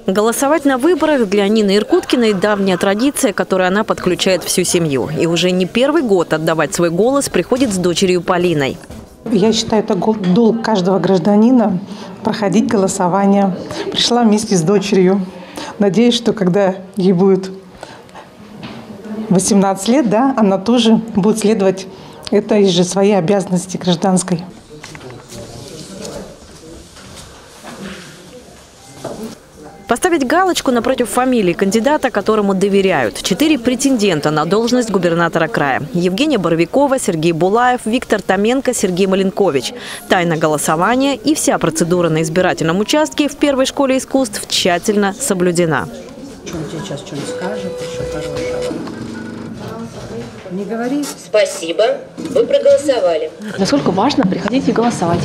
Голосовать на выборах для Нины Иркуткиной – давняя традиция, которой она подключает всю семью. И уже не первый год отдавать свой голос приходит с дочерью Полиной. Я считаю, это долг каждого гражданина проходить голосование. Пришла вместе с дочерью. Надеюсь, что когда ей будет 18 лет, она тоже будет следовать этой же своей обязанности гражданской. Поставить галочку напротив фамилии кандидата, которому доверяют. 4 претендента на должность губернатора края. Евгения Боровикова, Сергей Булаев, Виктор Томенко, Сергей Маленкович. Тайна голосования и вся процедура на избирательном участке в Первой школе искусств тщательно соблюдена. Он тебе сейчас что-нибудь скажет, еще хорошего. Не говори. Спасибо. Вы проголосовали. Насколько важно приходить и голосовать?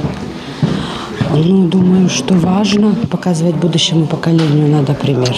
Думаю, что важно показывать будущему поколению надо пример.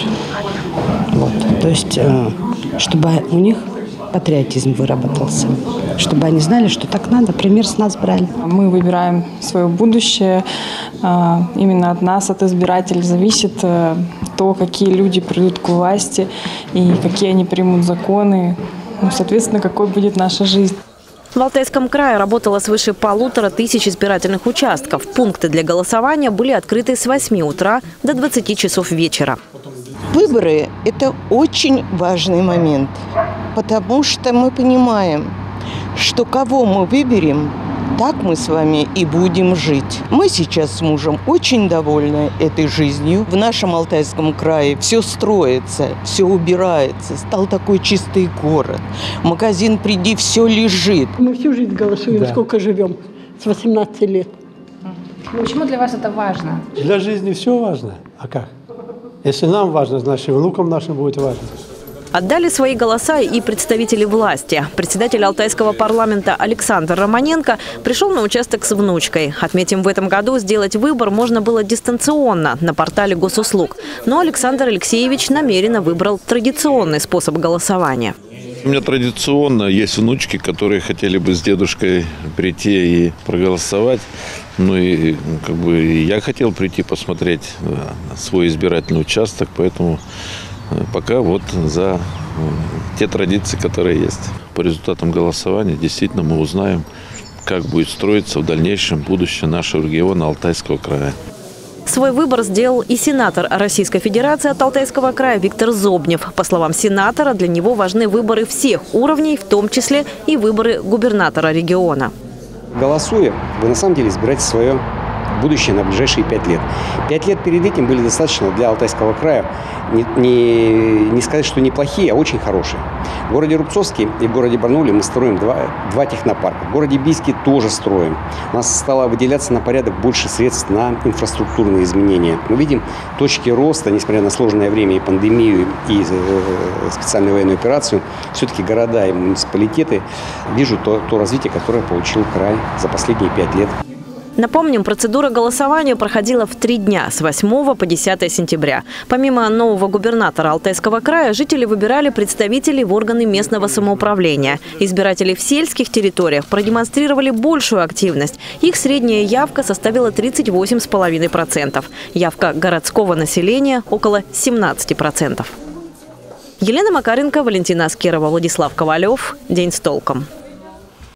То есть, чтобы у них патриотизм выработался, чтобы они знали, что так надо, пример с нас брали. Мы выбираем свое будущее. Именно от нас, от избирателей, зависит то, какие люди придут к власти и какие они примут законы. Соответственно, какой будет наша жизнь. В Алтайском крае работало свыше 1500 избирательных участков. Пункты для голосования были открыты с 8 утра до 20 часов вечера. Выборы – это очень важный момент, потому что мы понимаем, что кого мы выберем, так мы с вами и будем жить. Мы сейчас с мужем очень довольны этой жизнью. В нашем Алтайском крае все строится, все убирается. Стал такой чистый город. В магазин приди, все лежит. Мы всю жизнь голосуем, сколько живем, с 18 лет. Почему для вас это важно? Для жизни все важно. А как? Если нам важно, значит, внукам нашим будет важно. Отдали свои голоса и представители власти. Председатель Алтайского парламента Александр Романенко пришел на участок с внучкой. Отметим, в этом году сделать выбор можно было дистанционно на портале госуслуг. Но Александр Алексеевич намеренно выбрал традиционный способ голосования. У меня традиционно есть внучки, которые хотели бы с дедушкой прийти и проголосовать. И я хотел прийти посмотреть свой избирательный участок, поэтому пока за те традиции, которые есть. По результатам голосования действительно мы узнаем, как будет строиться в дальнейшем будущее нашего региона Алтайского края. Свой выбор сделал и сенатор Российской Федерации от Алтайского края Виктор Зобнев. По словам сенатора, для него важны выборы всех уровней, в том числе и выборы губернатора региона. Голосуя, вы на самом деле избираете свое будущее на ближайшие 5 лет. 5 лет перед этим были достаточно для Алтайского края, не сказать, что неплохие, а очень хорошие. В городе Рубцовске и в городе Барнауле мы строим два технопарка. В городе Бийске тоже строим. У нас стало выделяться на порядок больше средств на инфраструктурные изменения. Мы видим точки роста, несмотря на сложное время и пандемию, и специальную военную операцию. Все-таки города и муниципалитеты вижу то развитие, которое получил край за последние 5 лет. Напомним, процедура голосования проходила в 3 дня с 8 по 10 сентября. Помимо нового губернатора Алтайского края, жители выбирали представителей в органы местного самоуправления. Избиратели в сельских территориях продемонстрировали большую активность. Их средняя явка составила 38,5%. Явка городского населения – около 17%. Елена Макаренко, Валентина Аскерова, Владислав Ковалев. День с толком.